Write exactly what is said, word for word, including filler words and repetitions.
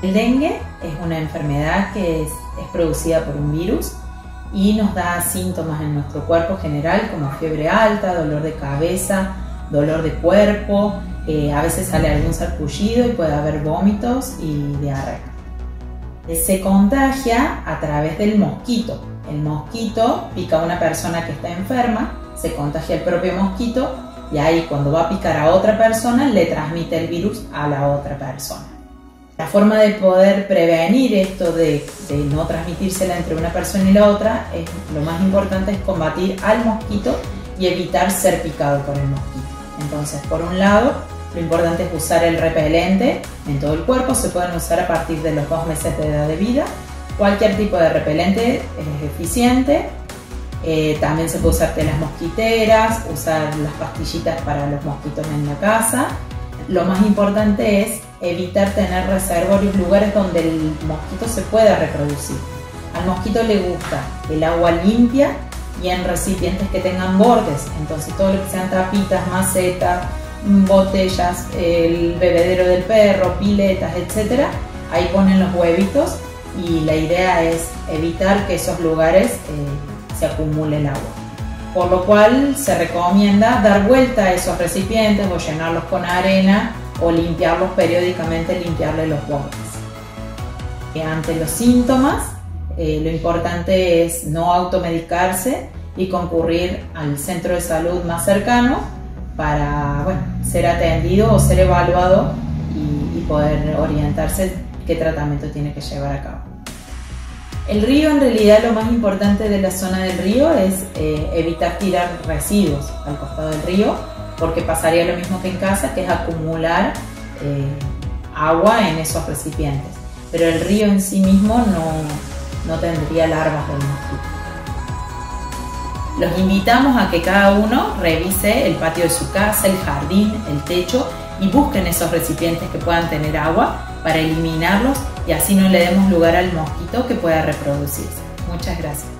El dengue es una enfermedad que es, es producida por un virus y nos da síntomas en nuestro cuerpo general como fiebre alta, dolor de cabeza, dolor de cuerpo, eh, a veces sale algún sarpullido y puede haber vómitos y diarrea. Se contagia a través del mosquito. El mosquito pica a una persona que está enferma, se contagia el propio mosquito y ahí cuando va a picar a otra persona le transmite el virus a la otra persona. La forma de poder prevenir esto de, de no transmitírsela entre una persona y la otra, es, lo más importante es combatir al mosquito y evitar ser picado por el mosquito. Entonces, por un lado, lo importante es usar el repelente en todo el cuerpo. Se pueden usar a partir de los dos meses de edad de vida. Cualquier tipo de repelente es eficiente. Eh, también se puede usar telas mosquiteras, usar las pastillitas para los mosquitos en la casa. Lo más importante es evitar tener reservorios, lugares donde el mosquito se pueda reproducir. Al mosquito le gusta el agua limpia y en recipientes que tengan bordes. Entonces todo lo que sean tapitas, macetas, botellas, el bebedero del perro, piletas, etcétera, ahí ponen los huevitos y la idea es evitar que esos lugares eh, se acumule el agua. Por lo cual se recomienda dar vuelta a esos recipientes o llenarlos con arena o limpiarlos periódicamente, limpiarle los bordes. Ante los síntomas, eh, lo importante es no automedicarse y concurrir al centro de salud más cercano para bueno, ser atendido o ser evaluado y, y poder orientarse qué tratamiento tiene que llevar a cabo. El río, en realidad, lo más importante de la zona del río es eh, evitar tirar residuos al costado del río, porque pasaría lo mismo que en casa, que es acumular eh, agua en esos recipientes. Pero el río en sí mismo no, no tendría larvas del mosquito. Los invitamos a que cada uno revise el patio de su casa, el jardín, el techo y busquen esos recipientes que puedan tener agua para eliminarlos y así no le demos lugar al mosquito que pueda reproducirse. Muchas gracias.